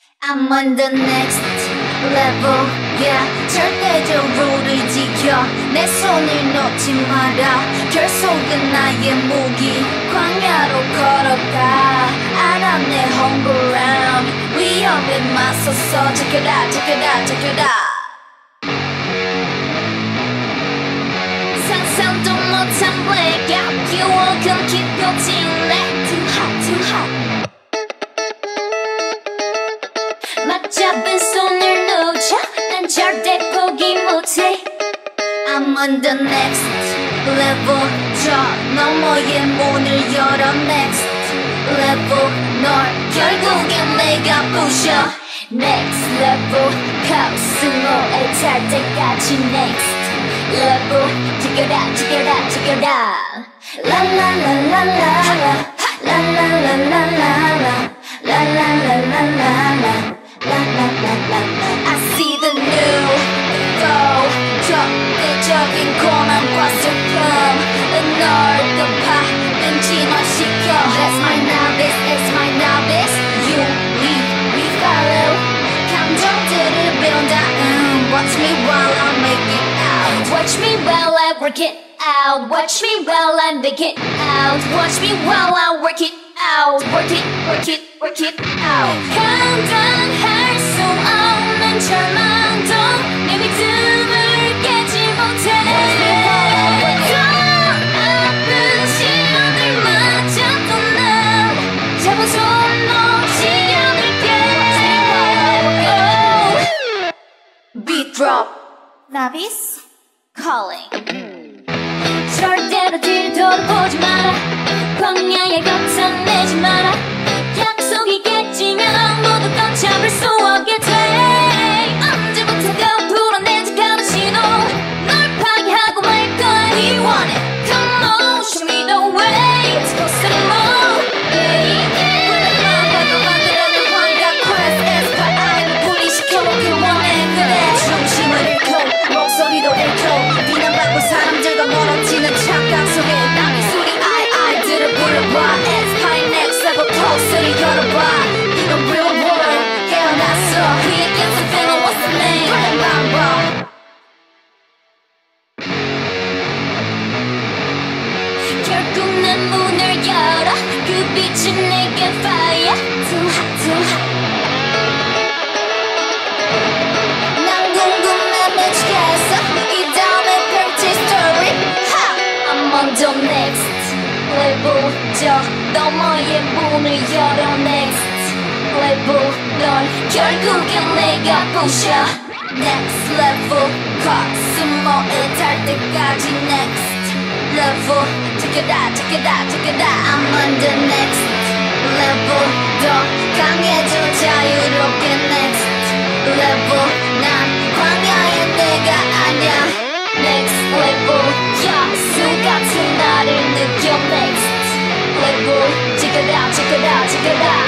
I'm on the next level, yeah. 절대적으로를 지켜 내 손을 놓지 마라. 결속은 나의 무기. 광야로 걸어가 알아 내 홈그라운드. 위협에 맞서서 지켜라 지켜라 지켜라. 상상도 못한 blackout. 유혹은 깊어질래. Too hot, too hot. 맞잡은 손을 놓자 난 절대 포기 못해. I'm on the next level. 저 너머의 문을 열어. Next level. 널 결국엔 내가 부셔. Next level. 코스모에 탈 때까지 Next level. 지켜라 지켜라 지켜라. 라라라라라라 라라라라라라 라라라라라라. I see the new flow. 적대적인 고난과 슬픔 널 덮아 진화시켜. That's my novice, that's my novice. You lead, we follow. 감정들을 배운다. Watch me while I make it out. Watch me while I work it out. Watch me while I make it out. Watch me while I work it out. Work it, work it, work it out. 감당할 수 없는 절망도 내 믿음을 깨지 못해. 더 아픈 시련들마저도 난 잡은 손 놓지 않을게. Beat drop. Navis calling. 절대로 뒤를 돌아보지 마라. 광야에 거쳐내지 마라. 약속이겠지만 모두 걷잡을 수 없게 돼. 언제부턴가 불어내지 가는 신호. 널 파괴하고 말 거야. We want it. Come on, show me the way. Let's go some more. 불안만 만들어낸 hwangak quest. Aespa-ye bulishikyeonokil weonhae. 그래 중심을 잃고 목소리도 잃고 비난받고 사람들과 멀어지는 착각 속에 나비수리 아이들을 불러봐. Aespa-ye Next Level 코스를 열어봐. 이건 real world 깨어났어. 그의 곁에 feeling what's the name. Mamba. 결국 난 문을 열어. 그 빛은 내게 fire. Too hot, too hot. 난 궁금해 미치겠어. 이 다음에 펼칠 story. I'm on the next level. 저 너머의 문을 열어. Next level. 널 결국엔 내가 부셔. Next level. 코스모에 달 때까지 Next level. 지켜라 지켜라 지켜라. I'm on the next level. 더 강해져 자유롭게 Next level. 난 광야의 내가 아냐. Next level. 야수 같은 나를 느껴. Next level. 지켜라 지켜라 지켜라.